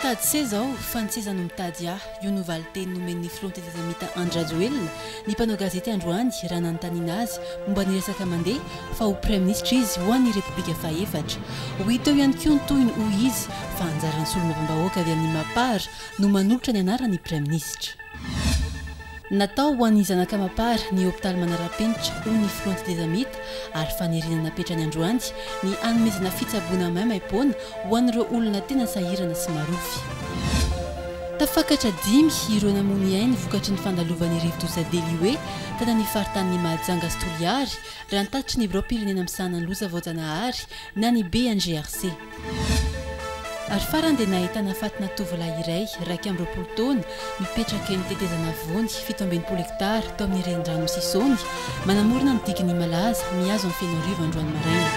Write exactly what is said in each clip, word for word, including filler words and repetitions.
mitady seza ao fa ny seza no mitady aho io no valiteny nomen'ny filontetezamita Andrajoelina ny mpanao gazety androany raha nanontaniana azy momba ny resaka mandeha fa ho premier ministre izy ho an'ny repoblika faefatra ho hita eo ihany koa ny toyny hoy izy fa anjaran'ny solombavam-bahoaka avy amin'ny mapara no manolotra ny anarany premier ministre. Natao ho an'ny zanak'amapara ny hôpitaly manara-penitra ho ny filontetezamita ary faniriana napetrany androany ny anomezana fitsaboana maimaimpoana ho an'ireo olona tena sahirana sy marofy. Tafakatra dimy ireo namony ainy vokatry ny fandalovany rivo-doza Delihoe tana ny faritany Mahajanga sy Toliary raha nitatitry ny Biro-pirenena misahana ny loza Voajanahary na ny B N G R C. Ary farany dia nahitana fatina tovolahy iray raika amby roapolo taona mipetraka eny tetezana vony fito amby enimpolo hektara tao amin'ny renirano Sisony manamorona ny diginy malaza mihazo amin'ny feno arivo androany maraina.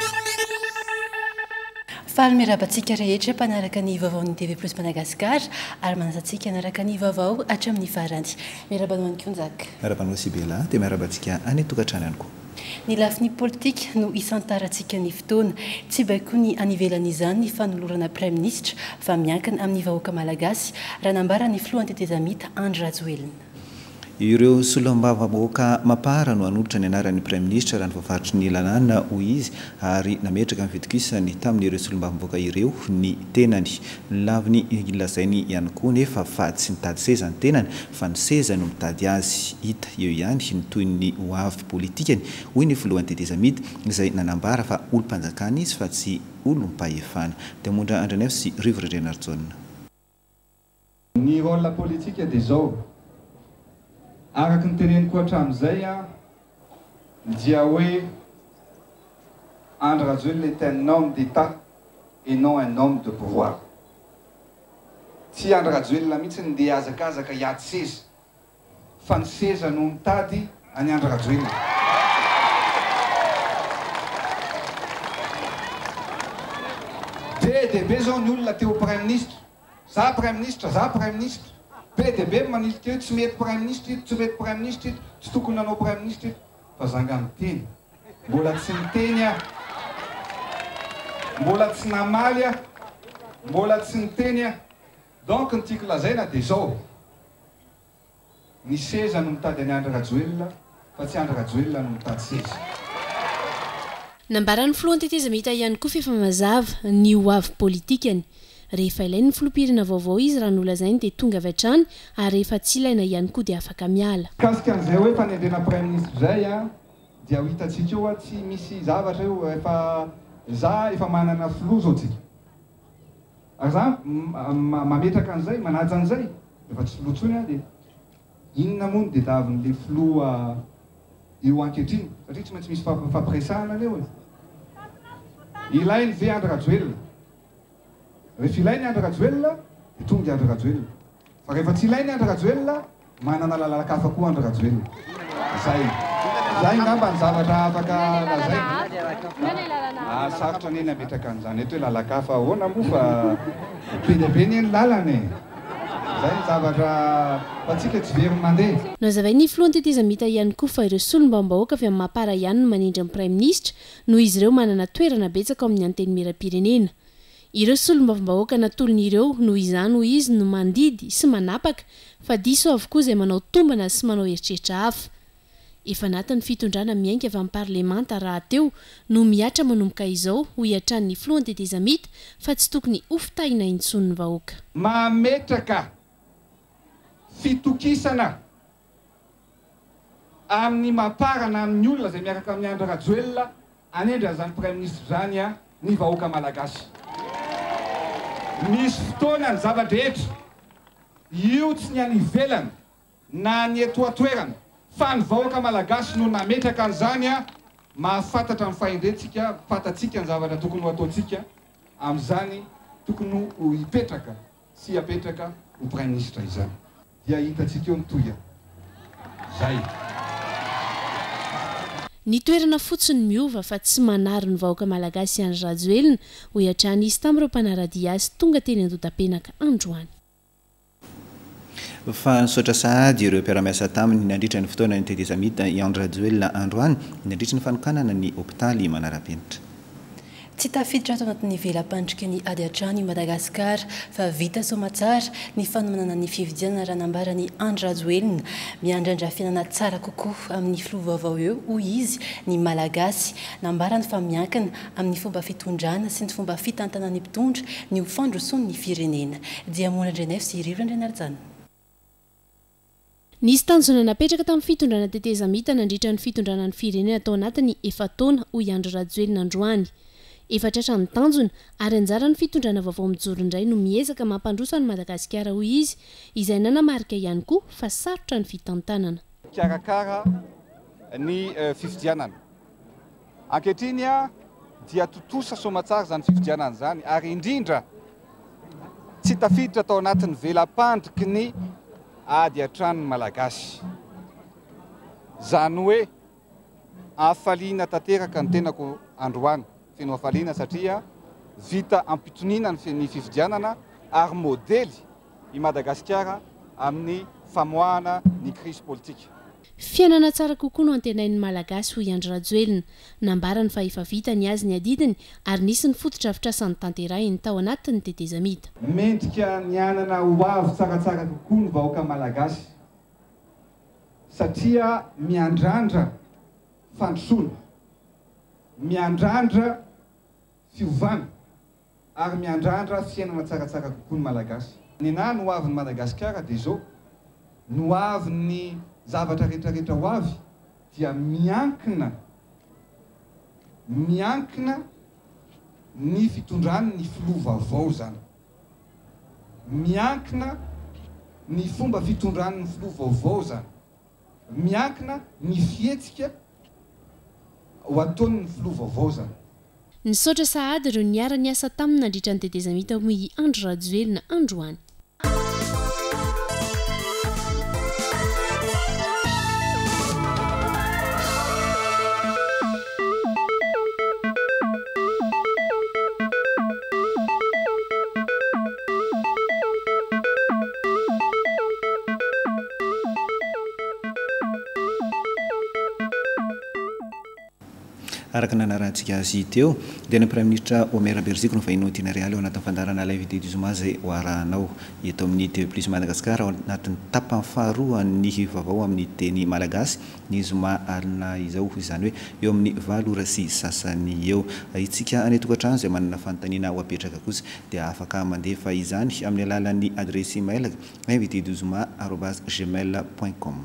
Faly mirabantsika rehetra mpanaraka ny vaovaon'ny T V plus Madagasikara ary manasantsika anaraka ny vaovao hatramin'ny farany. Mirabanao Ankonjaka. Mirabanao Sibela dia mirabantsika any tokantrano ihany koa. Ny lafiny politika no isantarantsika ny fotoana tsy baiko ny anivelan'izany ny fanolorana premier ministre fa miankina amin'ny vahoaka malagasy raha nambara ny filohantetezamita Andrajoelina. Ireo solombavam-bahoaka mapara no hanolotra ny anaran'ny premier ministre raha ny voafaritry ny lalàna hoy izy ary nametraka mividikisany tamin'ireo solombavam-bahoaka ireo ny tenany laviny ilazainy ihany koa nefa fa tsy mitady seza ny tenany fa ny seza no mitady azy hita eo ihany ny toy ny hoavy politikany hoy ny filohantetezamita izay nanambara fa olo-mpanjakana izy fa tsy olo-mpahefana. Demondra Andranef sy Rivo Renardsona. Ny rôle politique dia zao araky ny teneniko hatramin'izay a dia hoe Andrajoelina est un homme d'État et non un homme de pouvoir. Tsy Andrajoelina mihitsy ny ndeha azakazaka hiady seza fa ny seza no mitady any Andrajoelina. Be dia be zao ny olona teo premier ministre, za premier ministre, za premier ministre. Be dia be manilika eo tsy mety premier ministre ito, tsy mety premier ministre ito, tsy tokony nanao premier ministre ito. Fa zanga miteny, mbola tsy miteny a, mbola tsy namaly a, mbola tsy niteny a. Donc ny tiako lazaina dia zao, ny seza no mitady any Andrajoelina fa tsy Andrajoelina no mitady seza. Nambarany filohantetezamita ihany koa fefa mazava ny hoavy politikany. Rehefa ilainy ny filoham-pirenena vaovao izy raha nolazainy dia tonga avy hatrany ary rehefa tsy ilaina ihany koa dia afaka miala. Kasika an'izay hoe fanendrena premier ministre zay a dia ho hitantsika eo a tsy misy zavatra eo efa za efa manana filoha zao tsika. Ary za mametraka an'izay manaja an'izay efa tsy filoha tsony a dia inona moa dia davin'le filoha eo ankehitriny satria tsy maintsy misy fampiresahana leo e. Ilainy ve Andrajoelina? Rehefa ilainy Andrajoelina dia tonga Andrajoelina. Fa rehefa tsy ilainy Andrajoelina manana lalakafa koa Andrajoelina. Zay. Zay ngamba ny zavatra afaka lazaina. Ah sarotra neny ametraka an'izany eto hoe lalakafa ahoana moa fa be dia be ny lalana e. Zay ny zavatra fa tsika tsy very mandeha. Nazavainy filohantetezamita ihany koa fa ireo solombavam-bahoaka avy amin'ny mapara ihany no manindry amin'ny premier ministre noho izy ireo manana toerana betsaka amin'ny anteny miram-pirenena. Ireo solombavam-bahoaka natolony ireo noho izany hoy izy no mandidy sy manapaka fa diso avokoa izay manao tombana sy manao eritreritra hafa. Efa natan'ny fitondrana miainga avy amin'ny parlemanta raha teo no miatra manomboka izao ho hiatran'ny filohantetezamita fa tsy tokony hofitaina intsony ny vahoaka. Mametraka fitokisana amin'ny maparana amin'ny olona izay miaraka amin'ny Andrajoelina anendry an'izany premier ministre zany a ny vahoaka malagasy. Misy fotoana ny zava-drehetra io tsy ny any ivelany na ny eto atoerana fa ny vahoaka malagasy no nametraka an'izany a mahafantatra ny fahendrentsika fantatsika ny zavatra tokony ho ataontsika amin'izany tokony ho hipetraka sy hapetraka ho premier ministre izany dia hitantsika eo mitoya zay. Ny toerana fotsiny miova fa tsy manary ny vahoaka malagasy Andrajoelina ho hiatrany izy tamin'ireo mpanaradia azy tonga teny Andotapenaka androany. Fa nisaotra sahady ireo mpiara-miasa taminy nandritra ny fotoana ny tetezamita i Andrajoelina androany nandritra ny fanokanana ny hôpitaly manara-penitra. tsy tafiditra ato anatin'ny velam-pandrika ny ady atrany i Madagasikara fa vita somatsara ny fanomanana ny fividianana raha nambarany Andry Rajoelina miandrandra fiainana tsara kokoa amin'ny filoha vaovao eo hoy izy ny malagasy nambarany fa miankina amin'ny fomba fitondrana sy ny fomba fitantanana ny mpitondra ny ho fandrosoany firenena dia mona ndrenef sy irivo ndrenarjana. Nisy tanjona napetraka tamin'ny fitondrana teteza mita nandritra ny fitondrana ny firenena atao anatiny efa taona hoy Andry Rajoelina androany. Efatratra ny tanjona ary anjara ny fitondrana vaovao mijoro indray no miezaka mampandroso any Madagasikara hoy izy izay nanamarika ihany koa fa sarotra ny fitantanana. Karakara ny fifidianana. Ankehitriny dia totosa somatsara zany fifidianana zany ary indrindra tsy tafiditra tao anatin'ny velam-pandriky ny ady atrany malagasy. Zany hoe afaliana tanteraka ny tenako androany. Feno afaliana satria vita ampitoniana ny fifidianana ary modely i Madagasikara amin'ny famoahana ny crise politique. Fiainana tsara kokoa no antenain'ny malagasy hoy Andry Rajoelina nambarany fa efa vita ny azy ny adidiny ary nisy ny fototra-fitrasany tanterahiny tao anatin'ny teteza mita. Mendrika ny anana ho avy tsaratsara kokoa ny vahoaka malagasy satria miandrandra fandrosoana, miandrandra fiovana ary miandrandra fiainana tsaratsara kokoa ny malagasy. Ny na no avy ny Madagasikara dia zao no avy ny zavatra rehetrarehetra ho avy dia miankina miankina ny fitondrany ny filoha vaovao zany, miankina ny fomba fitondrany ny filoha vaovao zany, miankina ny fihetsika ho ataony ny filoha vaovao zany. Nisaotra sahady ireo niara-ny asa taminy nandritra ny teteza mita hoy Andry Rajoelina androany. Araka nanarantsika azy teo dia ny Prime Ministre Omer Berziko no vahino tiana real ao anatin'ny fandarana live de zoma zay hoarahanao eto amin'ny T V plus Madagasikara ao anatin'ny tapany faharoa ny vaovao amin'ny teny malagasy ny zoma alina izao izany hoe eo amin'ny valo ora sy sasany eo. Itsika any tokantrano izay manana fanontaniana ho apetraka kosa dia afaka mandefa izany amin'ny alalan'ny adresy email invité zoma arobase gmail point com.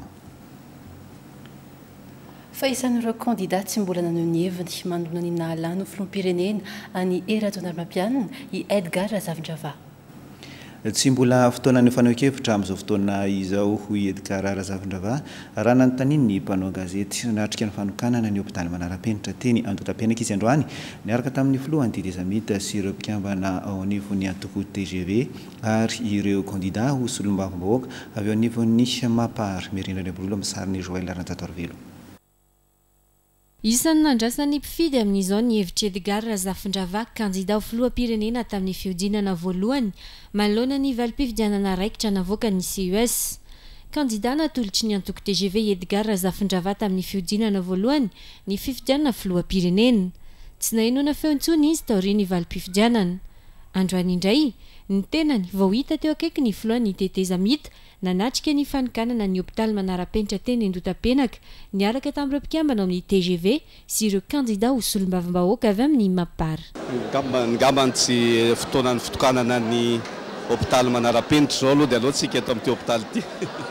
Fa isan'ireo kandidat tsy mbola naneho ny heviny mandona ny nahalany ho filoham-pirenena any Rajaonarmapianina i Edgar Razafindrava. Tsy mbola fotoana ny fanaoan-kevitra amin'izao fotoana izao hoy Edgar Razafindrava raha nanontaniany ny mpanao gazety nahatrika ny fanokanana ny hôpitaly manara-penitra teny Andohatra-pianaka izy androany niaraka tamin'ny filohan'ny teteza mita sy ireo mpikambana ao anivon'ny antoko T G V ary ireo kandidat ho solombavambahoaka avy ao anivon'ny Mapary Merindra Bolola misariny Joël Ranjatorvelo. Isan'ny nandrasana ny mpifidy amin'izao ny hevitra Edgar Razafindrava kandida ho filoham-pirenena tamin'ny fiodinana voalohany manoloana ny valim-pifidianana raikitra navoaka ny C U S. Kandida natolotry ny antoko T G V Edgar Razafindrava tamin'ny fiodinana voalohany ny fifidianana filoham-pirenena. Tsy nahenoana feo intsony izy taoriany valim-pifidianana. Androany indray ny tenany vao hita teo akaiky ny filohan'ny teteza mita nanatrika ny fanokanana ny hôpitaly manara-penitra teny Andohatra-penaka niaraka tamin'ireo mpikambana amin'ny T G V sy ireo kandida ho solombavambahoaka avy amin'ny Mapary. Ngambany tsy fotoanan'ny fitokanana ny hôpitaly manara-penitra zao aloha dia aloha tsika eto amin'ity hôpitaly ity.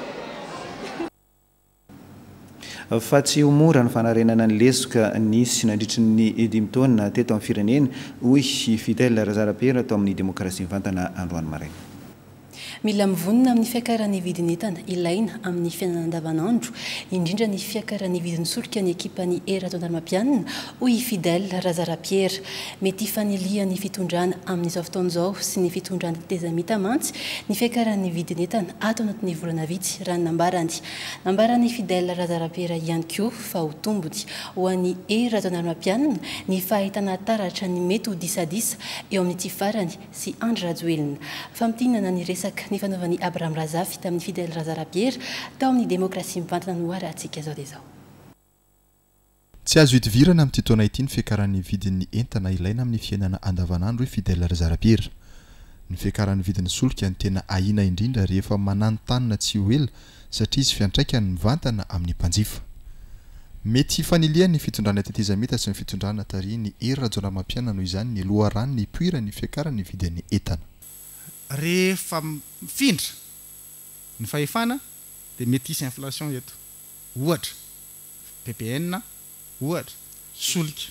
Fa tsy ho mora ny fanarenana ny lesoka nisy nandritry ny dimy taona teto amin'ny firenena hoy Fidèle Razarapiera atao amin'ny demokrasia mivantana androany maraina. Mila mivonina amin'ny fiakaran'ny vidin'entana ilaina amin'ny fiainana andavanandro indrindra ny fiakaran'ny vidin'ny solika ny ekipany Rajaonarmapianina hoy Fidèle Razarapiera. Mety fanilian'ny fitondrana amin'izao fotoan'izao sy ny fitondrana teteza mita mantsy ny fiakaran'ny vidin'entana ato anatin'ny volana vitsy raha nambarany. Nambarany Fidèle Razarapiera ihany koa fa ho tombony ho an'ny Rajaonarmapianina ny fahitana taratra ny mety ho disadisa eo amin'ny ty farany sy Andry Rajoelina. Famtinana ny resaka ny fanaovany Abraham Razafy tamin'ny Fidèle Razarapiera tao amin'ny demokrasia mivantana no arahantsika zao dia zao. tsy azo hitovirana amin'ity taona ity ny fiakaran'ny vidin'ny entana ilaina amin'ny fiainana andavanandro hoe fidèle Razarapira. Ny fiakaran'ny vidin'ny solika ny tena ahina indrindra rehefa mananontanyna tsy ho ela satria izy fiantraikany mivantana amin'ny mpanjifa. Mety faniliany ny fitondrana tetezamita sy ny fitondrana tary ny hery Rajaonamampiana noho izany ny loharano ny puira ny fiakaran'ny vidin'ny entana. Rehefa mifindra ny fahefana dia mety hisy inflation eto. Ohatra P P N ohatra solika.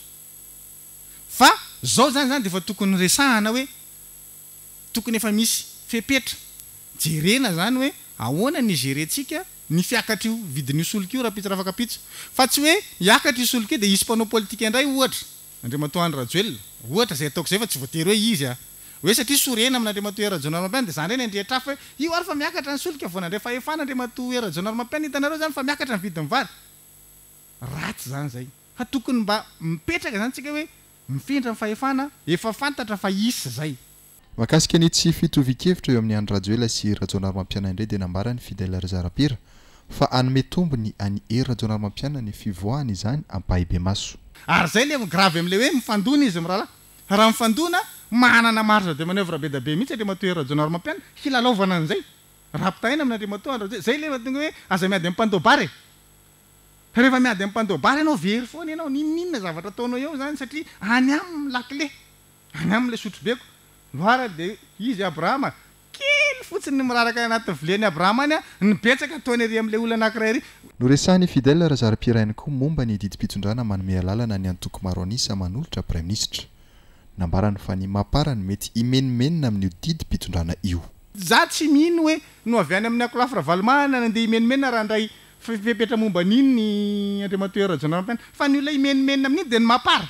Fa zao zany zany dia efa tokony resahana hoe tokony efa misy fepetra jerena zany hoe ahoana ny gerentsika ny fiakatra io vidin'io solika io raha pitsy raha afaka pitsy. Fa tsy hoe hiakatra io solika io dia hisy mpanao politika indray ohatra Andriamatoa Andry Rajoelina ohatra zay ataoko zay fa tsy voatery hoe izy a hoe satria sorena amin'Andriamatoa Rajaonamampiana dia zany reny andrehitra hafa hoe io ary fa miakatra ny solika vao nandray fahefana Andriamatoa Rajaonamampiana hitanareo zany fa miakatra ny vidin'ny vary. Ratsy zany zay. Fa tokony mba mipetraka zany tsika hoe mifindra ny fahefana efa fantatra fa isy zay. Makasika ny tsy fitovikevitra eo amin'ny Andry Rajoelina sy Rajaonamampiana indray dia nambarany fidèle Razarapira fa anome tombony any hery Rajaonamampiana ny fivoahany izany ampahibe maso. Ary zay le grave amin'le hoe mifandona izy mirala. Raha mifandona manana marge de manœuvre be da be mihitsy Andriamatoa Rajaonamampiana hilalaovana an'izay. Rapitaina amin'ny Andriamatoa Andry Rajoelina zay le tonga hoe aza miady amin'ny mpandobary. Rehefa miady amin'ny mpandobary ianao very foana ianao ninninona zavatra ataonao eo zany satria any amin'ny lakile any amin'le sotrobeko loara dia izy Abrahama kely fotsiny miraraka anaty vileny Abrahama any ny betsaka ataony ery amin'ilay olona anankiray ery. Noresahany fidèle Razarapira ihany koa momba ny didim-pitondrana manome lalana ny antoko maro anisa manolotra Prime Ministre. Nambarany fa ny maparany mety imenimenina amin'io didim-pitondrana io. Za tsy mino hoe no avy any amin'ny akolafra valomahana nandeha imenimenina raha ndray fepetra momba niny ny Andriamatoa Rajaonamampiana fa ny olona imenimenina amin'iny dia ny mapara.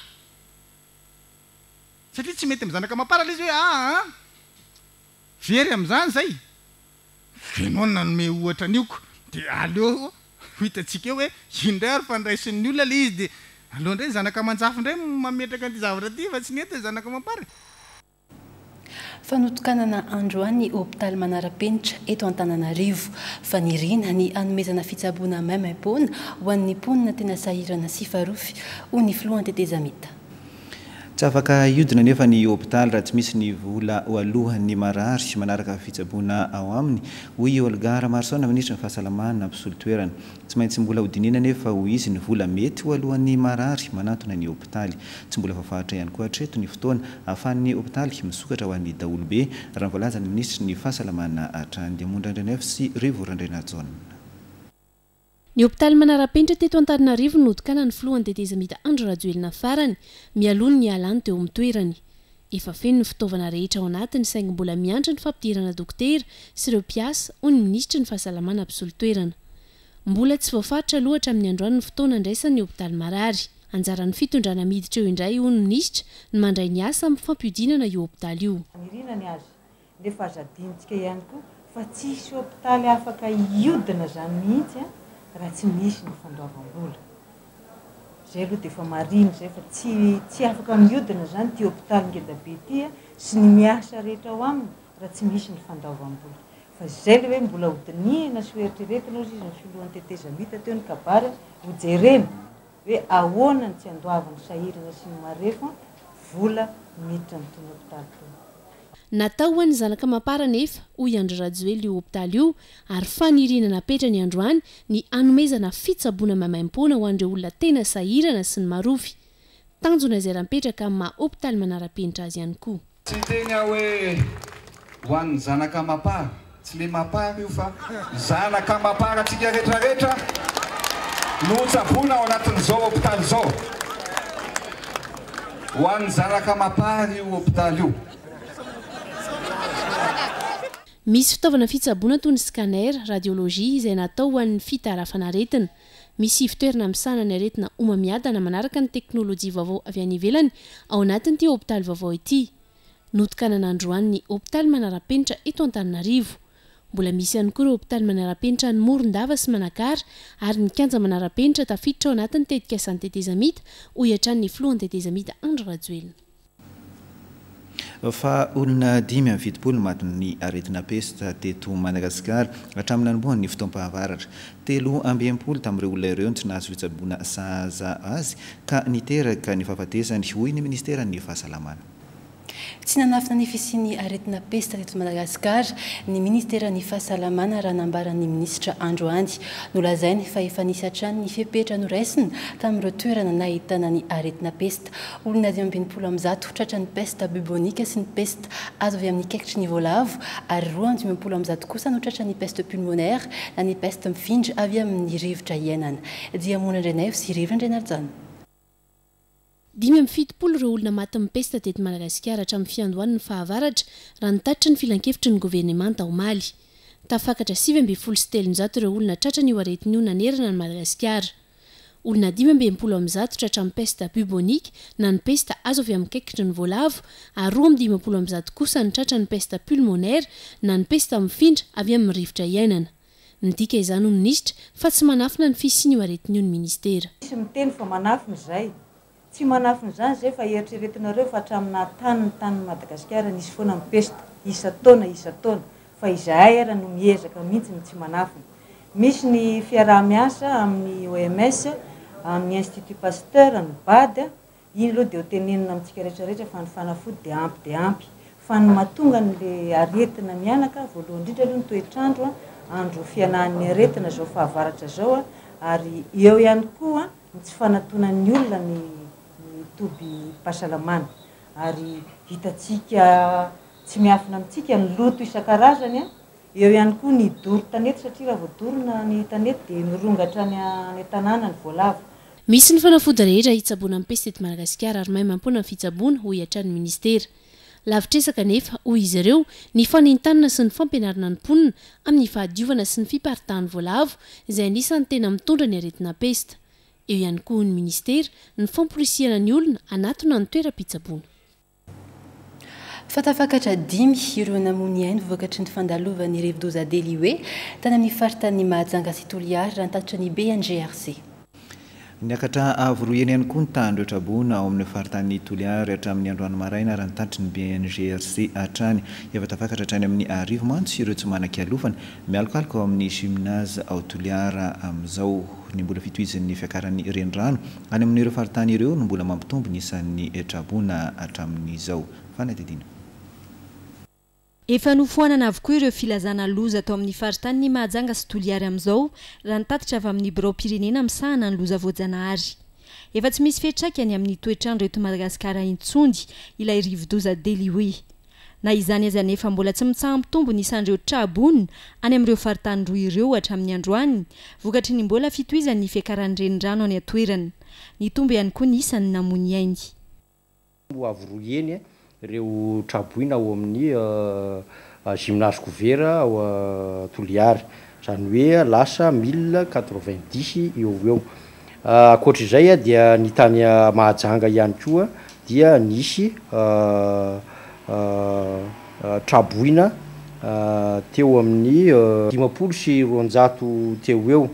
Satria tsy mety mizanaka mapara ilay izy hoe ah ah very amin'izany zay. Ianao nanome ohatra nioko dia aleo hitantsika eo hoe indray ary fandraisin'ny olona ilay izy dia aleo indray zanaka manjafy indray mametraka an'ity zavatra ity fa tsy nety zanaka mapara. Fanotokanana androany hôpitaly manara-penitra eto Antananarivo fa nirina ny anomezana fitsaboana maimaim-poana ho an'ny mponina tena sahirana sy farofy ho ny filoha tetezamita. Tsy afaka iodina nefa ny hôpitaly raha tsy misy ny vola ho alohan'ny marary manaraka fitsaboana ao aminy hoy Olgara Marsona ministra ny fahasalamana mpisolo toerana. Tsy maintsy mbola hodinina nefa ho izy ny vola mety ho alohan'ny marary manatona ny hôpitaly. Tsy mbola fafahatra ihany koa hatreto ny fotoana ahafahan'ny hôpitaly misokatra ho an'ny daolobe raha voalaza ny ministra ny fahasalamana hatrany dia Mondrandrenef sy Rivo Randrenajona. Ny hôpitaly manara-penitra teto Antananarivo nodikana ny filohan'ny tetezamita Andry Rajoelina farany mialony ny alany teo amin'ny toerany. Efa feno ny fitaovana rehetra ao anatiny saingy mbola miandry ny fampidirana dokotera sy ireo mpiasa ho ny ministra ny fahasalamana mpisolo toerana. Mbola tsy voafaritra loatra amin'ny androany ny fotoana andraisan'ny hôpitaly marary. Anjaran'ny fitondrana miditra eo indray ho ny ministra ny mandray ny asa amin'ny fampiodinana io hôpitaly io. Anirina ny azy nefa azadintsika ihany koa fa tsisy hôpitaly afaka iodina zany mihitsy raha tsy misy ny fandoavam-bola. Zay aloha dia efa mariny zay fa tsy tsy afaka miodina zany ty hôpitaly ngedabe ity sy ny miasa rehetra ao aminy raha tsy misy ny fandoavam-bola. Fa zay le hoe mbola hodinina sy hoeritreretina ozy izy ny filohan'ny tetezamita teo ny kabary ho jerena hoe ahoana ny tsy andoavany sahirana sy ny marefa vola miditra ny tony hôpitaly tony. Natao ho an'ny zanaka mapara nefa hoy Andry Rajoelina io hôpitaly io ary faniriana napetra ny androany ny anomezana fitsaboana maimaim-poana ho an'ireo olona tena sahirana sy ny marofy. Tanjona izay rahapetraka amin'ny hôpitaly manara-penitra azy ihany koa. Tsy teny hoe ho an'ny zanaka mapara, tsy le mapara io fa zanaka mapara tsika rehetrarehetra no tsaboana ao anatin'izao hôpitaly izao. Ho an'ny zanaka mapara io hôpitaly io. Misy fitaovana fitsaboana toy ny scanner, radiolojia izay natao ho an'ny fitarafana aretina. Misy fitoerana misana ny aretina omamiadana manaraka ny teknôlôjia vaovao avy any ivelany ao anatin'ity hôpitaly vaovao ity. Notokanana androany ny hôpitaly manara-penitra eto Antananarivo. Mbola misy ihany koa ireo hôpitaly manara-penitra ny Morondava sy Manakara ary ny kanja manara-penitra tafiditra ao anatin'ny tetikasany tetezamita ho hiatran'ny filohan'ny tetezamita Andry Rajoelina. fa olona dimy amin'ny fitopolo matin'ny aretina pesta teto Madagasikara hatramin'ny nanombohan'ny fotoam-pahavaratra. Telo amby enimpolo tamin'ireo olona ireo tsy nahazo fitsaboana sahaza azy ka niteraka ny fahafatesany hoy ny ministeran'ny fahasalamana. Tsy nanafina ny fisian'ny aretina pesta teto Madagasikara ny ministeran'ny fahasalamana raha nambaran'ny ministra Androany nolazainy fa efa nisy hatrany ny fepetra noraisina tamin'ireo toerana nahitana ny aretina pesta. Olona dimy amby enimpolo amby zato tratra ny pesta bubonika sy ny pesta azo avy amin'ny kaikitry ny voalavo ary roa amby dimy enimpolo amby zato kosa no tratra ny peste pulmonaire na ny peste mifindra avy amin'ny rivotra iainana. Dia mona indray sy rivotra indray narjana. Dimy amby fitopolo ireo olona maty amin'ny pesta teto Madagasikara hatramin'ny fiandohan'ny fahavaratra raha nitatitra ny filan-kevitry ny governemanta Omaly. Tafakatra sivy amby folo sy telonjato ireo olona tratra ny aretin'io nanerana ny Madagasikara. Olona dimy amby enimpolo amby zato tratra amin'ny pesta bubonique na ny pesta azo avy amin'ny kaikitry ny voalavo ary roa amby dimy enimpolo amby zato kosa ny tratra ny pesta pulmonaire na ny pesta mifindra avy amin'ny rivotra iainana. Midika izany ho ministra fa tsy manafina ny fisian'io aretin'io ny ministera. Tsy miteny fa manafina izay. Tsy manafina izany izay fa eritreretinareo fa hatramin'ny tany ny tany Madagasikara nisy foana mipesta isa taona isa taona fa izahay ara no miezaka mihitsy ny tsy manafina. Misy ny fiaraha-miasa amin'ny O M S, amin'ny Institut Pasteur, ny B A D, iny aloha dia ho tenenina amintsika rehetrarehetra fa ny fanafody dia ampy dia ampy. Fa ny mahatonga n'ilay aretina mianaka voalohany indrindra aloha ny toetrandro andro fianahan'ny aretina zao fahavaratra zao ary eo ihany koa tsy fanatonan'ny olona ny toby pahasalamana ary hitatsika tsy miafina amintsika ny loto isan-karazany eo ihany koa ny doro tanety satria raha voadorona ny tanety dia mirongatra ny tanàna ny voalavo. Misy ny fanafody rehetra hitsaboana amin'ny pesta teto Madagasikara ary mahay mampona ny fitsaboana ho hiatran'ny ministera. Lavitresaka nefa hoy izy ireo ny fanintanana sy ny fampianarana ny mponina amin'ny fahadiovana sy ny fiparitahan'ny voalavo izay anisan'ny tena mitondra ny aretina pesta. Eo ihany koa ny ministera ny famporisihana ny olona anatona ny toeram-pitsaboana. Fatafakatra dimy ireo namony ainy vokatry ny fandalovan'ny rivodoza Delihoe tany amin'ny faritan'ny Mahajanga sy Toliara raha nitatitra ny B N G R C. Niakatra avoroeny ihany koa ny tandro hatraboana ao amin'ny faritan'ny Toliara hatramin'ny androany maraina raha nitatitra ny B N G R C hatrany. Efa tafakatra hatrany amin'ny arivo mantsy ireo tsy manan-kialofana mialokaloka ao amin'ny gymnase ao Toliara amin'izao. Ny mbola fitohizan'ny fiakaran'ny renirano any amin'ireo faritany ireo no mbola mampitombo ny isan'ny hatraboana hatramin'izao. Fanatedina. Efa nofoanana avokoa ireo filazana loza atao amin'ny faritan'ny Mahajanga sy Toliara amin'izao raha nitatitra avy amin'ny birao pirenena misahana ny loza voajanahary. Efa tsy misy fiantraikany amin'ny toetrandro eto Madagasikara intsondy ilay rivodoza Delihoe. Na izany aza nefa mbola tsy mitsaha mitombo ny isan'ireo trabona any amin'ireo faritany roa ireo hatramin'ny androany vokatry ny mbola fitohizan'ny fiakaran'ny renirano any atoerana. Ny tombo ihany koa ny isan'ny namony ainy. Avoroeny ireo traboina ao amin'ny gymnase couvert ao Toliara izany hoe lasa mille quatre-vingt-dix eo eo. Ankoatr'izay dia ny tany Mahajanga ihany koa dia nisy traboina teo amin'ny dimampolo sy roanjato teo eo.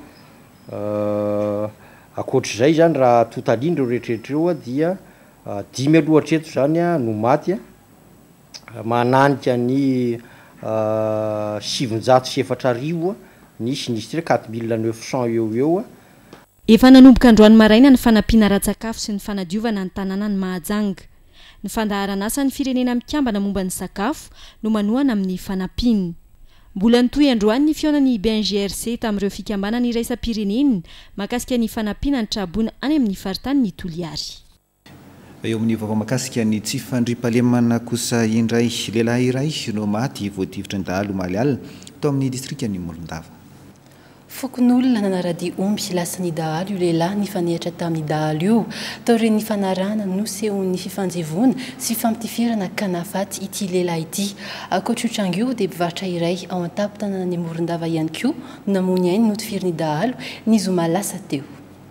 Ankoatr'izay zany raha totalindro rehetrarehetra eo dia dimy aloha hatreto zany no maty mananika ny sivinjato sy efatra arivo nisy nisy quatre mille neuf cent eo eo. Efa nanomboka androany maraina ny fanampiana ratsakafo sy ny fanadiovana ny tanàna ny Mahajanga. Ny fandaharana asan'ny firenena mikambana momba ny sakafo no manohana amin'ny fanampiana. Mbola nitohy androany ny fionan'ny B N G R C tamin'ireo fikambanana iraisam-pirenena mahakasika ny fanampiana ny traboana any amin'ny faritan'ny Toliara. Eo amin'ny vaovao mahakasika ny tsy fandriam-pahalemana kosa indray lehilahy iray no maty voatifitra ny dahalo omaly alina tao amin'ny distrikan'ny Morondava. Fokon'olona nanarady omby lasa ny dahalo io lehilahy nifanehatra tamin'ny dahalo io tao ireny ny fanarana nosehon'ny fifanjevoana sy fampitifirana kanafaty ity lehilahy ity. Ankoatra io tranga io dia mpivarotra iray ao an-tampon-tanànan'ny Morondava ihany koa namony ainy notifiriny dahalo ny zoma lasa teo.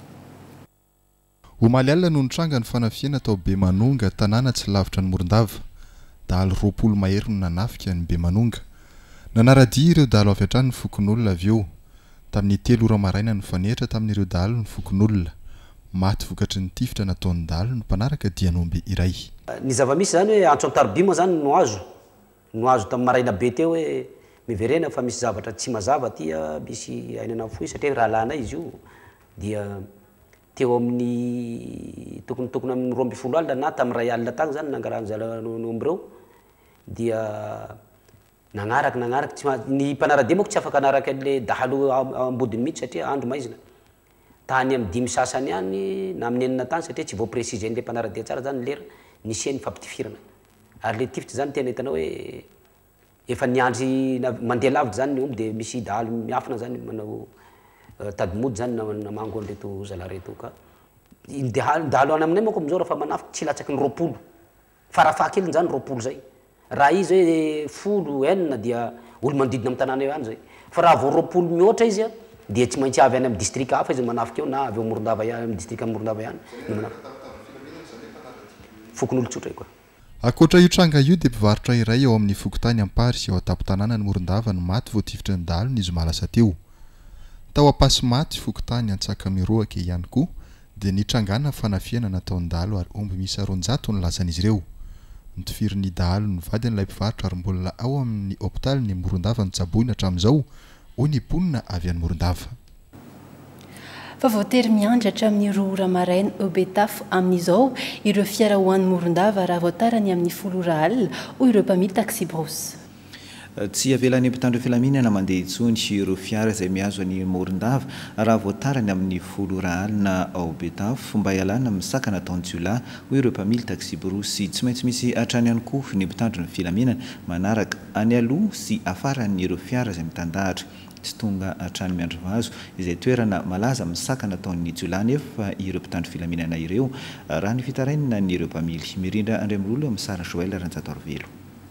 Omaly alina no nitranga ny fanafiana tao Bemanonga tanàna tsy lavitra ny Morondava. Dahalo roapolo mahery no nanafika ny Bemanonga. Nanaradia ireo dahalo avy hatrany ny fokon'olona avy eo. Tamin'ny telo ora maraina no fanehitra tamin'ireo dahalo ny fokon'olona. maty vokatry ny tifitra nataonydalo no mpanaraka dianombe iray. Ny zava-misy zany hoe antso amtarby moa zany no azo no azo tamin'ny maraina be teo hoe miverena fa misy zavatra tsy mazava ty misy ainana foy satria raha lana izy io dia teo amin'ny tokony tokony amin'ny roa amby folo alina na tamin'ny ray alina tagny zany nangarahany zalanomby ireo dia nagnaraky nagnaraky tsy ny mpanarady moako tsy afaka anaraka an'le dahalo ambodiny mihitsy satria andro maizina tany amin'ny dimy sasany ihany na amin'ny enina tany satria tsy voaprécise an'le mpanarady tsara zany lera nisy ny fampitifirana ary le tifitra zany tena hitanao hoe efa niandry mandeha lavitra zany ny omby dia misy dahalo miafina zany manao tadimody zany namango an'reto zalareto ka dahalo any aminay moako amizao raha fa manafika tsy latsaky ny roapolo farafahakeliny zany roapolo zay raha izy hoe folo enina dia olo manodidina amin'ny tanàna eo any zay fa raha vao roapolo mihoatra izy a dia tsy maintsy avy any amin'ny district hafa izy manafika eo na avy eo Morondava amin'ny district Morondava ihany no manafika fokon'olo tsotra koa. Akoatra io tranga io dia mpivarotra iray eo amin'ny fokotany Ampary sy eo an-tampon-tanàna ny Morondava no maty vao tifitra ny dalo ny zoma lasa teo. Tao am-pasy maty fokotany Antsakamiroaka ihany koa dia nitrangana fanafiana nataon'ny dalo ary omby misy roanjato ny lasan'izy ireo. Nitofirin'ny dalo ny vadin'ilay mpivarotra ary mbola ao amin'ny hôpitaly ny Morondava ny tsaboina hatramin'izao hoy ny mponina avy any Morondava. Fa voatery miandry hatramin'ny roa ora maraina Obetaf amin'izao ireo fiara ho an'ny Morondava raha voatarany amin'ny folo ora alina hoy ireo mpamily taxi bros. Tsy avelan'ny mpitandro filaminana mandeha intsony ireo fiara izay miazo any Morondava raha voatarany amin'ny folo ora alina Obetaf mba ialana misakana taonjiolahy hoy ireo mpamily taxi bros sy tsy maintsy misy hatrany ihany koa ny mpitandro ny filaminana manaraka any aloha sy afaran'ny ireo fiara izay mitandahatra. Tsy tonga hatrany miandro vazo izay toerana malaza misakana taon'ny jiolahy nefa ireo mpitandro filaminana ireo raha ny fitarainana ny ireo mpamily. Mirindra Andriamrolo amin'ny Sara Joël Ranjatoaro Velo.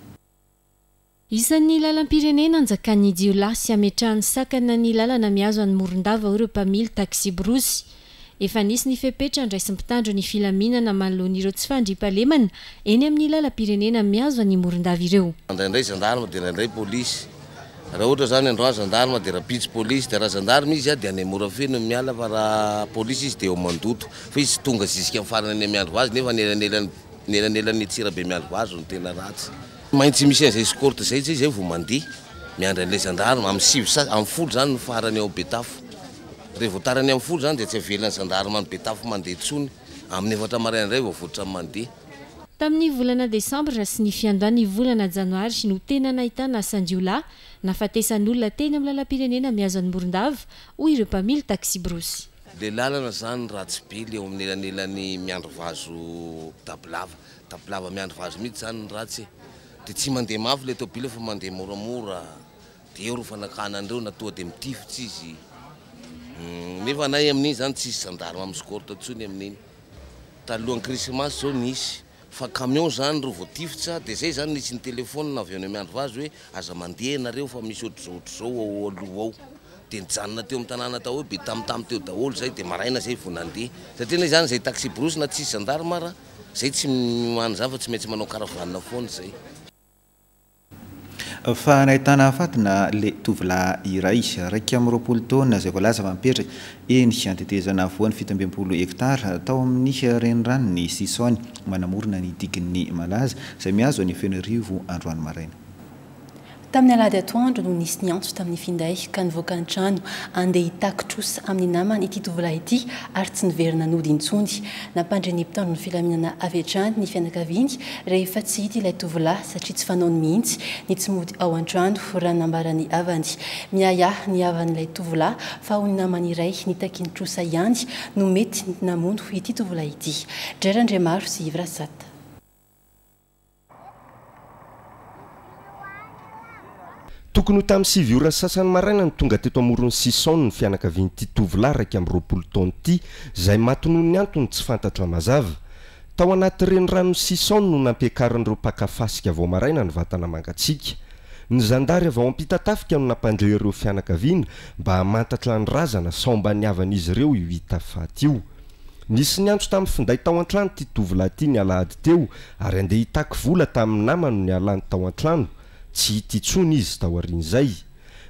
Isan'ny lalam-pirenena anjakan'ny jiolahy sy ametrahany sakana ny lalana miazo any Morondava ireo mpamily taxi bros. Efa nisy ny fepetra andraisy mpitandro ny filaminana manoloan'ireo tsy fandriampahalemana eny amin'ny lalam-pirenena miazo any Morondava ireo. Indraindray gendarme dia indraindray polisy. Raha ohatra zany androany gendarme dia raha pitsy polisy dia raha gendarme izy dia any Morafeno miala fa raha polisy izy dia eo mandoto fa izy tonga zisika amin'ny farany any miandro azy nefa nelanelan'ny tsirabe miandro azy no tena ratsy. Maintsy misy an'izay escorte zay izy vao mandeha miandry an'ilay gendarme amin'ny sivy sa amin'ny folo zany no farany ao Betafo. Rehefa voatarany amin'ny folo zany dia tsy avelan'ny gendarme any Betafo mandeha tsony amin'ny efatra maraina indray vao voatra mandeha. Tamin'ny volana Desambra sy ny fiandohan'ny volana Janoary no tena nahitana asan-jiolahy nafatesan'olona teny amin'ny lalam-pirenena miazo any Morondava hoy ireo mpamily taxi bros. Le lalana zany ratsy be le eo amin'ny elanelan'ny miandro vazo tabilava tabilava miandro vazo mihitsy zany ratsy dia tsy mandeha mafy le tôbile fa mandeha moramora dia eo ro fanakana andreo na toa dia mitifitsy izy nefa nay amin'iny zany tsisy gendarme amin'ny escorte ntsony amin'iny. Talohan'ny krismasy zao nisy fa camion zany ro voatifitra dia zay zany nisy ny telefôna avy eo miandro vazo hoe aza mandeha nareo fa misy ohatr'izao ao aloha ao dia nijanona teo amin'ny tanàna tao hoe be tamotamo teo daholo zay dia maraina zay vao nandeha satria nay zany zay taxi bros na tsisy gendarme raha zay tsy mano zava tsy maintsy manao karavanina foana zay. Fa nahitana afatina le tovolahy iray raika amin'ny roapolo taona izay voalaza mampetraka eny antetezana voan'ny fito amby enimpolo hektara tao amin'ny renirano Sisaony manamorona ny digin'ny malaza izay miazo any Fenorivo androany maraina. Tamin'ny alahady atoandro no nisy ny antso tamin'ny finday ka nivoaka ny trano andeha hitakotrosa amin'ny namany ity tovolahy ity ary tsy niverina nody intsony. Nampandry ny mpitandro ny filaminana avy hatrany ny fianakaviany rehefa tsy hita ilay tovolahy satria tsy fanaony mihitsy ny tsy mody ao an-trano raha nambarany avany. Miaya ny avan'ilay tovolahy fa ho ny namany iray nitakin-trosa ihany no mety namono ity tovolahy ity. Drerandremaro sy Ivra Sata. Tokony ho tamin'ny sivy ora sasany maraina ny tonga teto amoron'ny Sisaony ny fianakavian'ity tovolahy raika amin'ny roapolo taona ity izay maty noho ny antony tsy fantatra mazava. Tao anaty renirano Sisaony no nampiakaran'ireo mpakafasika vao maraina ny vatana mangatsiaka. Ny zandary avy ao ampita tafika no nampandray ireo fianakaviana mba hamantatra ny razana sao mba niavan'izy ireo io hita faty io. Nisy ny antso tamin'ny finday tao an-trano ity tovolahy ity ny alahady teo ary andeha hitako vola tamin'ny namany no nialany tao an-trano. Tsy hita intsony izy tao aorian'izay.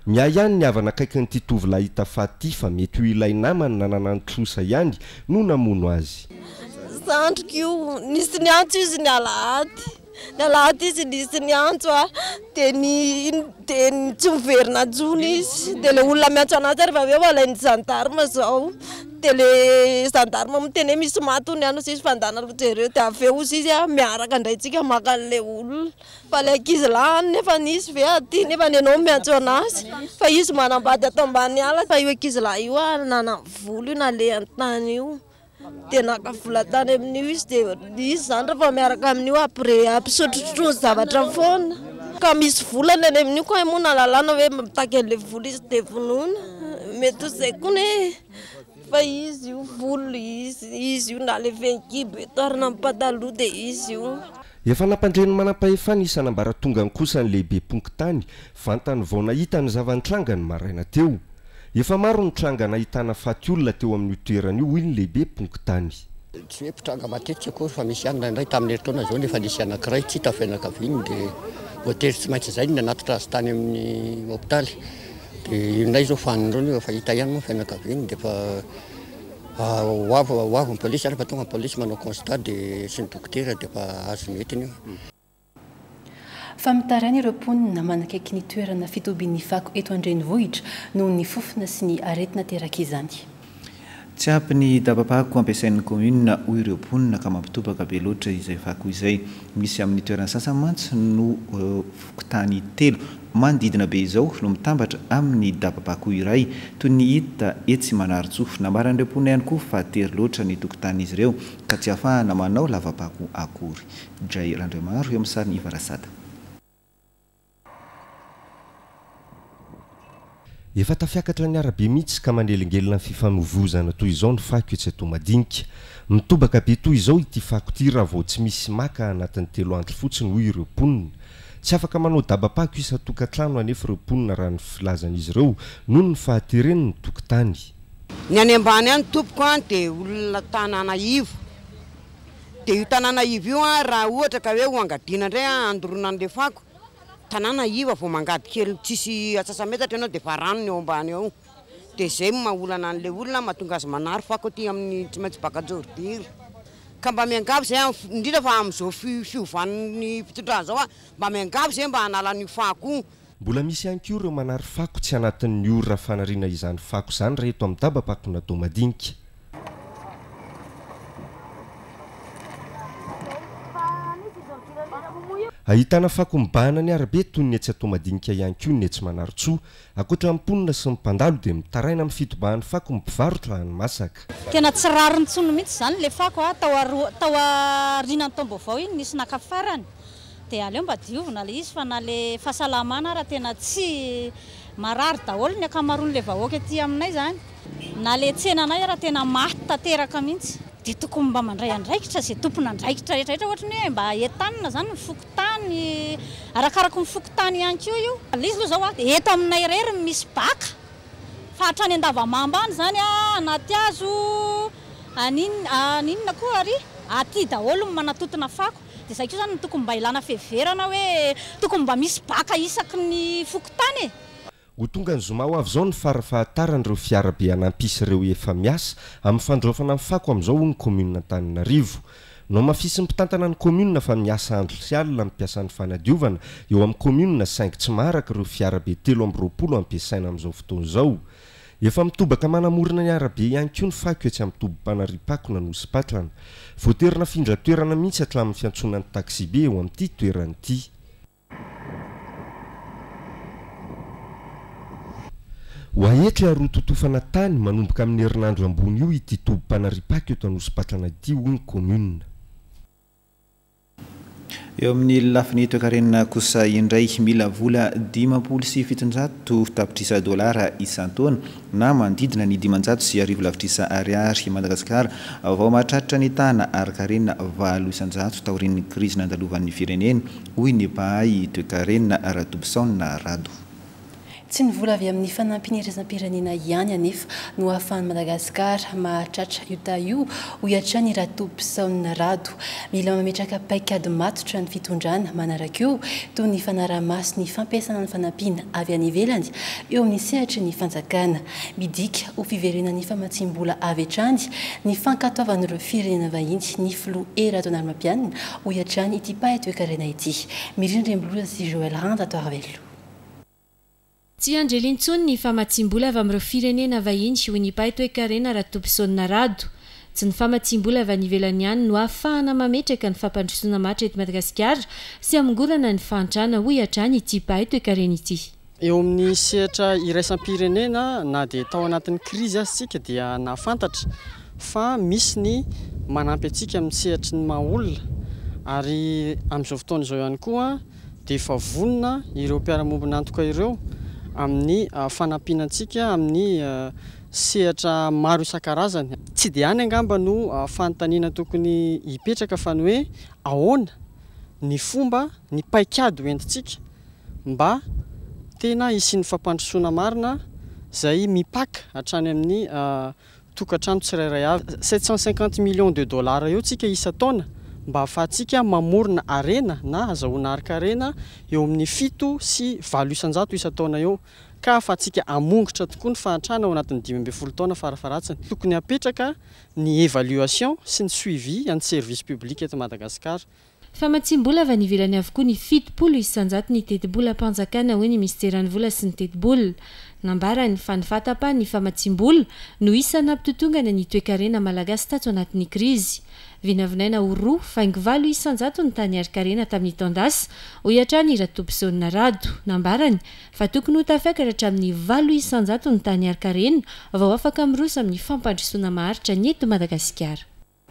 miay ihany ny havana akaiky nyity tovolahy hita faty fa mety ho ilay namany nanana nytrosa ihany no namono azy sandriko io nisy ny antso izy ny alahady ny alahady izy nisy ny antso a dia ny dia ny tsy miverina jony izy dia le olona miantso anazy ary vaveo alainy gendarme zao dia le gendarme miteny hoe misy maty ny ano izy fandana jereo dia aveo izy izy a miaraka indraytsika maka an'le olona fa le ankizy lahy nefa nisy ve aty nefa ny anao miantso anazy fa izy manambady atao ambany ala fa io ankizy lahy io a nana volo io na le an-tany io dia naka vola tany amin'io izy dia izy zany rehefa miaraka amin'io après ampisotrotrony zavatra foana ka misy volany any amin'io koa moa nalalana hoe mitaky an'le volo izy dia vonoina mety zay koa ne fa izy io volo izy izy io na le venkibe toarina mipataloha dia izy io efa nampandreny manam-pahefana isanambara tonga ny kosa ny lehibe ponkitany vantany vao nahita ny zavantranga ny maraina teo efa maro ny tranga nahitana faty olona teo amin'ny toerana io hoy ny lehibe ponkitany tsy hoe mpitranga matetika koa fa misy anina indray tamin'ny herintaona zao nefa nisy anankiray tsy hita fianakaviany dia voatery tsy maintsy izay ny anatitra azy tany amin'ny hôpitaly dia inay zao fanindreo efa hita ihany moa fianakaviany dia fa hoavo hoavo ny polisy ary fa tonga ny polisy manao constat dia sy ny dokotera dia fa azo metiny io fa mitaraina ireo mponina manakaiky ny toerana fitobian'ny fako eto andrenivohitra noho ny fofona sy ny aretina teraka izany tsy ampy ny dabapako ampiasain'ny commune hoy ireo mponina ka mampitobaka be loatra izay fako izay misy amin'ny toerana sasany mantsy no fokotany telo manodidina be izao no mitambatra amin'ny dabapako iray toy ny hita etsy manaritsofo nambaran'ireo mponina ihany koa fa tery loatra ny tokotanin'izy ireo ka tsy ahafahana manao lavapako akory dray randremaro eo amin'ny sariny ivarasada efa tafiakatra ny arabe mihitsy ka manelingelina ny fifanovozana toy izao ny fako etsy atao madinika mitobaka be toy izao ity fako ity raha vao tsy misy maka anatin'ny telo andro fotsiny hoy ireo mponina tsy afaka manao dabapako isa-tokantrano anefa ireo mponina raha ny filazan'izy ireo noho ny fahatereny ny tokotany ny any ambany any tompoko any dia olona tanàna ivo dia io tanàna ivo io a raha ohatra ka hoe ho angadiana indray a andorona an'le fako tanàna iva vao mangady kely tsisy atsasametatra ianao dia fa rano ny eo ambany ao dia izay mahaolana an'le olona mahatonga azy manary fako aty amin'ny tsy maintsy bakajordiry ka mba miangavy zay indrindra fa amin'izao fiovan'ny fitondrana zao a mba miangavy zay mba hanalany fako mbola misy ihany koa ireo manary fako tsy anatin'ny ora fanariana izany fako izany reheto amin'ny dabapako natao madinika ahitana fako mibahana ny arabe toy ny etsy atao madinika ihany koa ny etsy manaritsoa akoatra mponina sy mipandalo dia mitaraina amin'ny fitobahan'ny fako mpivarotra ny masaka tena tsy rariny tsono mihitsy zany le fako a tao tao arinany taom-baovao iny nisy nakafarany dia aleo mba diovina le izy fa na le fahasalamana raha tena tsy marary daholo ny akamaroan'le vahoaka aty aminay zany na le tsenanay raha tena maty tanteraka mihitsy dia tokony mba mandray andraikitra zay tompona andraikitra rehetrarehetra ohatra ny hoe mba entanina zany mifokotany arakaraka mifokotany ihany koa io le izy aloha zao a dia eto aminay rery misy baka fa hatrany andavamamba any zany a anaty azo aninona koa ary aty daholo manatotona fako dia zay koa zany tokony mba ilana feverana hoe tokony mba misy baka isaky ny fokotany e ho tonga ny zoma ho avy izao ny farafahataranyireo fiarabe anampisy ireo efa miasa amin'ny fandraofana amin'ny fako amin'izao ho ny commune Antananarivo no mafisy mpitantana ny commune fa miasa andro sy alina mipiasa ny fanadiovana eo amin'ny commune cinq tsy maharaka ireo fiarabe telo amby roapolo ampiasaina amin'izao fotoana izao efa mitobaka manamorona ny arabe ihany koa ny fako etsy amin'ny tobo-panaripako na nosy-patrana voaterina findratoerana mihitsy hatramin'ny fiantsonan'ny taxibe eo amin'ity toerana ity ho ahetra aroa totofana tany manomboka amin'ny herinandro ambony io ity tobo-panaripako eto anosy-patrana ity ho ny commune eo amin'ny lafiny toekarenina kosa indray mila vola dimampolo sy fitonjato tapitrisa dolara isan-taona na manodidina ny dimanjato sy arivo lavitrisa ariary Madagasikara vao mahatratra ny tana arakarenina valo isan-jato taorian'ny krizy nandalovan'ny firenena hoy ny pahay toekarenina Radobson Rado tsy nivola avy amin'ny fanampin'irezam-pirenena ihany anefa no ahafahan'ny Madagasikara mahatratra io ta io ho iatrany Rato Pisaona Rado. Mila mametraka paikady matotra ny fitondrana manaraka io toy ny fanaraha-maso ny fampiasana ny fanampiana avy any ivelany eo amin'ny sehatry ny fanjakana. Midika ho fiverenan'ny famatsim-bola avy hatrany ny fankatoavan'ireo firenena vahiny ny filoha era Ratonarmapianina ho iatrany ity pahay toe-karena ity. Mirindra Mbloza sy Joël Randa ato Arvelo. Tsy andrelintsony ny famatsim-bola avy amin'ireo firenena vahiny ho ny pahay toe-karena Rato Pisaona Rado. Tsy ny famatsim-bola avy any ivelany ihany no ahafahana mametraka ny fampandrosoana matra eto Madagasikara sy amingorana ny fahantrana ho iatrany ity pahay toe-karena ity. Eo amin'ny sehatra iraisam-pirenena na dia tao anatin'ny krizy azy tsika dia nahafantatra fa misy ny manampy antsika amin'ny sehatry ny maha-olona ary amin'izao fotoana izao ihany koa dia efa vonona ireo mpiara-mombona antoka ireo amin'ny fanampiana antsika amin'ny sehatra maro isan-karazany. Tsy dia any angamba no fanontaniana tokony hipetraka fa ny hoe ahoana ny fomba ny paikady hoentintsika mba tena isian'ny fampandrosoana marina izay mipaka hatrany amin'ny tokantrano tsirairay avy. sept cent cinquante millions de dollars eo tsika isa-taona mba ahafahantsika mamorona arena na azahoana arika-arena eo amin'ny fito sy valo isan-jato isa-taona eo ka ahafahantsika amongotra tokoa ny fahantrana ao anatin'ny dimy ambin'ny folo taona farafaratsiny. Tokony hapetraka ny évaluation sy ny suivi an'ny service public eto Madagasikara. Famatsim-bola avy any ivelany avokoa ny fitopolo isan-jato ny teti-bola-panjakana ho ny ministeran'ny vola sy ny teti-bola. Nambarany fa ny fatapa ny famatsim-bola no isana ampitotongana ny toe-karena malagasy tato anatin'ny krizy. Vinavinaina ho roa faingo valo isan-jato ny tany arika-rena tamin'ny taondasy ho iatrany Rato Pisaona Rado. Nambarany fa tokony ho tafakatra hatramin'ny valo isan-jato ny tany arika-rena vao afaka mirosa amin'ny fampandrosoana maharitra ny eto Madagasikara.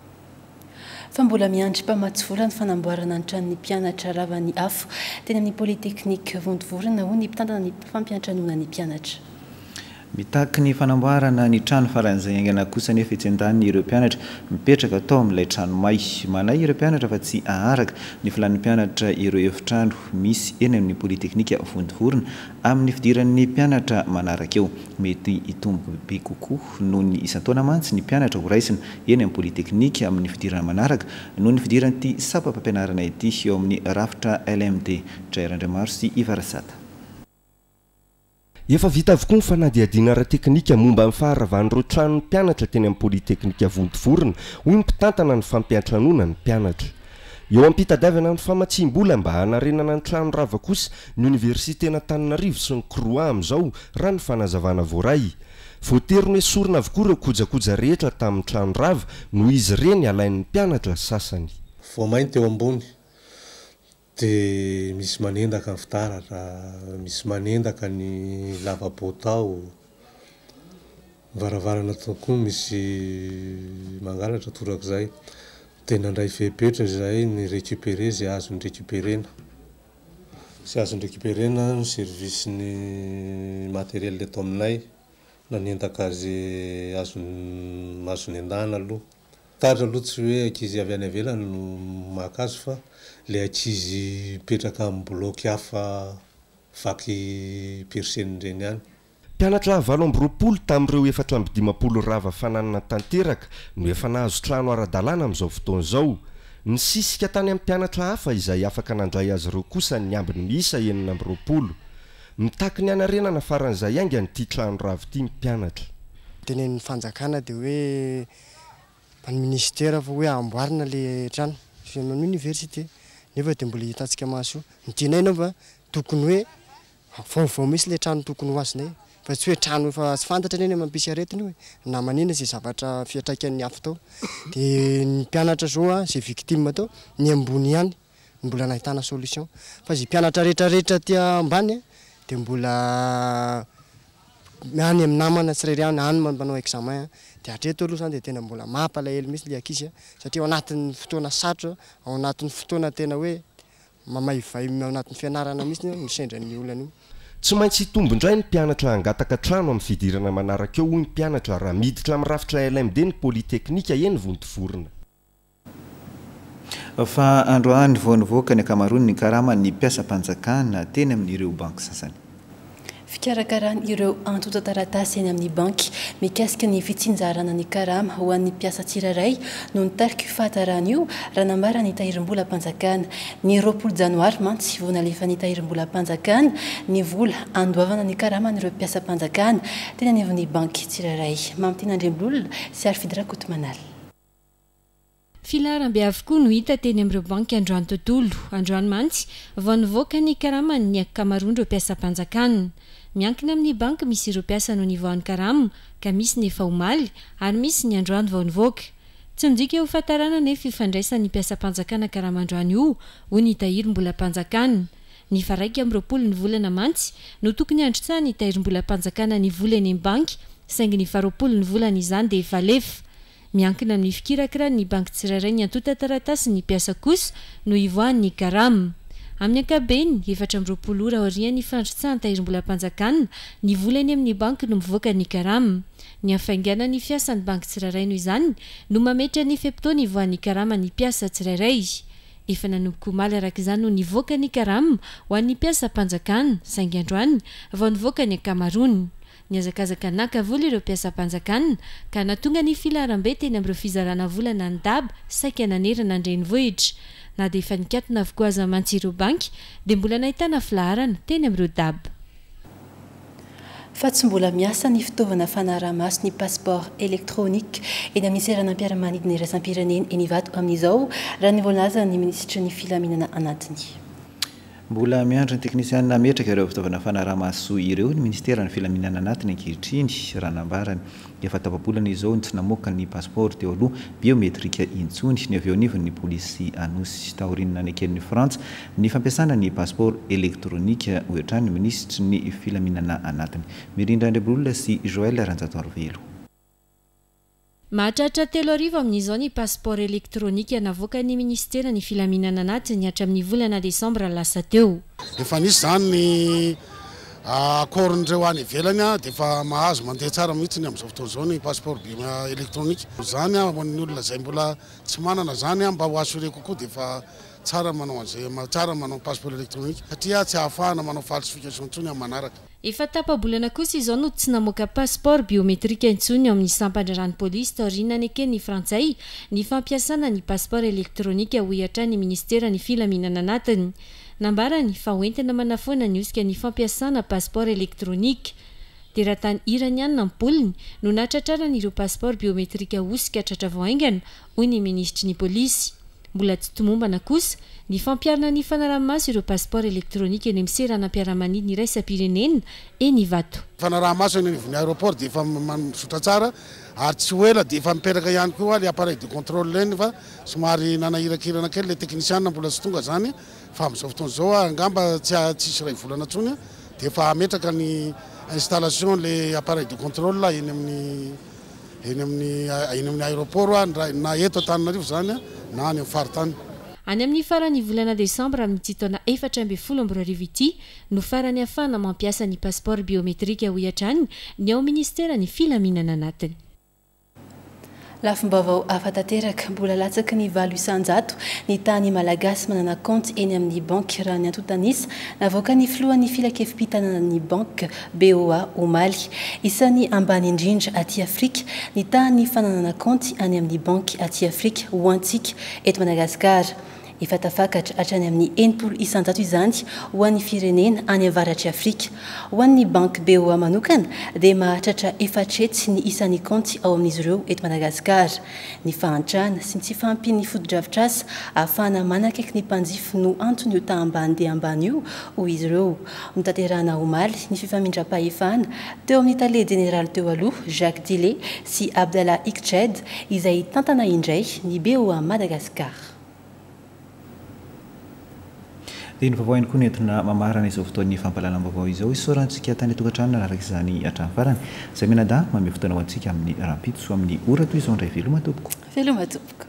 Fa mbola miandry mpamatsivola ny fanamboarana ny tranon'ny mpianatra ravany afo teny amin'ny polyteknika Vontovorona ho ny mpitantana ny fampianatranona ny mpianatra. Mitaky ny fanamboarana ny trano faran'izay aingana kosa nefa itsendan'ny ireo mpianatra mipetraka tao amin'ilay trano may. Manay ireo mpianatra fa tsy aharaka ny filan'ny mpianatra ireo efitrano misy eny amin'ny polyteknika Vontovorona amin'ny fidiran'ny mpianatra manaraka eo. Mety hitombo be kokoa noho ny isan-taona mantsy ny mpianatra ho raisina eny amin'ny polyteknika amin'ny fidirana manaraka noho ny fidiran'ity sapam-pampianarana ity eo amin'ny rafitra L M D. Jairandramaro sy Ivarasata. Efa vita avokoa ny fanadihadiana ara-teknika momba amin'ny faharavan'ireo tranon'ny mpianatra teny amin'ny polyteknika Vontovorona hoy ny mpitantana ny fampiantranona ny mpianatra. Eo am-pitadiavana ny famatsim-bola mba hanarenana ny trano rava kosa ny Universiten'Antananarivo sy ny Croix amin'izao raha ny fanazavana voaray. Voatery ny esorina avokoa ireo kojakoja rehetra tamin'ny trano rava noho izy ireny alain'ny mpianatra sasany. Voamainy teo ambony dia misy manendaka ny fitaratra, misy manendaka ny lavabo tao, varavarana tokoa misy mangalatra torak'izay. Tena ndray fepetra izay ny récupérer izay azony récupérena. Sy azony récupérena ny service ny matériel eto aminay nanendaka azy azony azony andana aloha. Taratra aloha tsy hoe ankizy avy any ivelany no makazo fa le ankizy mipetraka amin'ny bloc hafa vaky persen'ireny ihany. Mpianatra valo amby roapolo tamin'ireo efatra amby dimapolo rava fananana tanteraka no efa nahazo trano ara-dalàna amin'izao fotoana izao. Ny sisika tany amin'ny mpianatra hafa izay afaka nandray azy ireo kosa ny ambiny miisa enina amby roapolo. Mitaky ny anarenana faran'izay hainga nyity trano rava ity mpianatra. Tenen'ny fanjakana dia hoe ny ministera fa hoe amboarina le trano amin'ny université nefa dia mbola hitantsika maso. Ny tianainao fa tokony hoe vaovao misy le trano tokony ho azonay fa tsy hoe trano efa tsy fantatra neny mampisy aretiny hoe na manina izay zavatra fiatraikan'ny afo tao. Dia ny mpianatra zao a izay victime tao ny ambony ihany mbola nahitana solution fa izay mpianatra rehetrarehetra tia ambany dia mbola any amin'ny namana tsirairay any any manao examen dia hatreto aloha izany dia tena mbola mampalahelo mihitsy le ankizy satria ao anatin'ny fotoana sarotra ao anatin'ny fotoana tena hoe mamaivay ao anatin'ny fianarana mihitsy misendra ny olana io. Tsy maintsy hitombo indray ny mpianatra hangataka trano amin'ny fidirana manaraka eo hoy ny mpianatra raha miditra amin'ny rafitra L M D ny polyteknika eny Vontovorona. Fa androany vao nivoaka ny ankamaroany ny karama ny mpiasa-panjakana teny amin'ireo banky sasany. fikarakarana ireo antota taratasy eny amin'ny banky mikasika ny fitsinjarana ny karama ho an'ny mpiasa tsirairay no nitarika io fahatarana io raha nambara ny tahirim-bola mpanjakana ny roapolo janoary mantsy vao nalefa ny tahirim-bola mpanjakana ny vola andoavana ny karama n'ireo mpiasa mpanjakana tena ny avy ny banky tsirairay mamitena andrembolona sy ary fidirakoto manala filarambe avokoa no hita teny amin'ireo banky androany tontolo androany mantsy vao nivoaka ny karama ny akamaroan'ireo mpiasa mpanjakana miankina amin'ny banky misy ireo mpiasa no nivoan'ny karama ka misy ny efa omaly ary misy ny androany vao nivoaka tsy midika eo fahatarana nefa ifandraisan'ny mpiasa mpanjakana karama androany io ho ny tahirim-bola mpanjakana ny faraika amin'ny roapolo ny volana mantsy no tokony androtsahany ny tahirim-bola mpanjakana ny vola eny amin'ny banky saingy ny faharoapolo ny volana izany dia efa lefa miankina amin'ny fikirakira ny banky tsirairay ny antota taratasy ny mpiasa kosa no ivoan'ny karama amin'ny ankabeny efatra amby roapolo ora aorian'ny fandrotsahany tahirim-bola mpanjakana ny volany amin'ny banky no mivoaka ny karama ny afaingana ny fiasan'ny banky tsirairay no izany no mametra ny feptona ivoan'ny karama ny mpiasa tsirairay efa nanomboka omaly araka izany no nivoaka ny karama ho an'ny mpiasa mpanjakana saingy androany vao nivoaka ny akamaroany ny azakazaka nakavola ireo mpiasa mpanjakana ka natonga ny filaram-be teny amin'ireo fizarana volana ny daba saika nanerana andrenivohitra na dia efa nikatona avokoa aza mantsy ireo banky dia mbola nahitana filaharana teny amin'ireo daba fa tsy mbola miasa ny fitaovana fanaraha-maso ny passeport électronique eny amin'ny seranam-piaramanidina iraisam-pirenena eny Ivato amin'izao raha nivoalaza ny minisitra ny filaminana anatiny mbola miandro ny teknisianina metraka ireo fitaovana fanaraha-maso ireo ny ministera ny filaminana anatiny ankehitriny raha nambarany efa tapabolana izao ny tsy namoaka ny passeport teo aloha biometrika intsony ny avy eo anivon'ny polisy anosy tahorinina any akelin'ny frantsa ny fampiasana ny passeport électronique hoetrany ny ministry ny filaminana anatiny mirindra andrebolona sy Joël Ranjatoarvelo mahatratra telo arivo amin'izao ny passeport électronique navoaka ny ministera ny filaminana anatiny hatramin'ny volana desambra lasa teo efa nisy zany ny akorindreo any ivelany a dia efa mahazo mandeha tsara mihitsy ny amin'izao fotoana izao ny passeport électronique zany a ho an'ny olona izay mbola tsy manana zany a mba ho assuré kokoa dia efa tsara manao an'izay tsara manao passeport électronique satria tsy ahafahana manao falsification intsony amin'ny manaraka efa tapabolana kosa izao no tsy namoaka passeport biometrika intsony ao amin'ny sampandrarany polisy taorina any ake ny frantsay ny fampiasana ny passeport électronique ho hiatra ny ministera ny filaminana anatiny nambarany fa hoentina manafoana ny osika ny fampiasana passeport électronique dia raha tany irany ihany nampoliny no natratrarany ireo passeport biometrika osika tratra vao aingana hoy ny ministry ny polisy mbola tsy tomombana kosa ny fampiarana ny fanaraha-maso ireo passeport électronique eny amin'ny seranam-piaramanidina iraisam-pirenena eny Ivato fanaraha-maso eny anivon'ny aéroport dia efa misotra tsara ary tsy ho ela dia efa miperaka ihany koa le appareil de contrôle eny fa somary nanahirakirana kely le teknisianina mbola tsy tonga zany fa amin'izao fotoana izao angamba tsy tsisy ray volana tsony dia efa ametraka ny installation le appareil de contrôle eny amin'ny eny amin'ny eny amin'ny aéroport na eto Antananarivo zany na any amin'ny faritany any amin'ny farany volana desambra amin'ny tsitaona efatra amby folo amby roa arivo ity no farany ahafahana mampiasa ny passeport biometrika ho hiatrany ny ao ministera ny filaminana anatiny lafimbavao afatanteraka mbola latsaky ny valo isan-jato ny tany malagasy manana compte eny amin'ny banky raha ny antotanisa navoaka ny filohan'ny filakevim-pitanana ny banque B O A omaly isan'ny ambany indrindra aty Afrika ny tany fananana compte any amin'ny banky aty Afrika ho antsika eto Madagasikara efa tafakatra hatrany amin'ny enimpolo isan-jato izany ho an'ny firenena any avaratry Afrika ho an'ny banque B O A manokana dia mahatratra efatretsy ny isan'ny compte ao amin'izy ireo eto Madagasikara ny fahantrana sy ny tsy fahampian'ny foto-drafitrasa ahafahana manakaiky ny mpanjify no antony io tahambany dia ambany io hoy izy ireo notanterahana omaly ny fifamindram-pahefana teo amin'ny tale général teo aloha Jacques Dillet sy Abdallah Ikched izay tantana indray ny B O A Madagasikara dia ny vaovao ihany koa nentina mamarana izao fotoan'ny fampalalam-baovao izao isaorantsika tany tokantrano nararaka izany hatrany farany izay menada mame fotoana ho antsika amin'ny rahampitso amin'ny ora toy izao ndray veloma tompoko veloma tompoko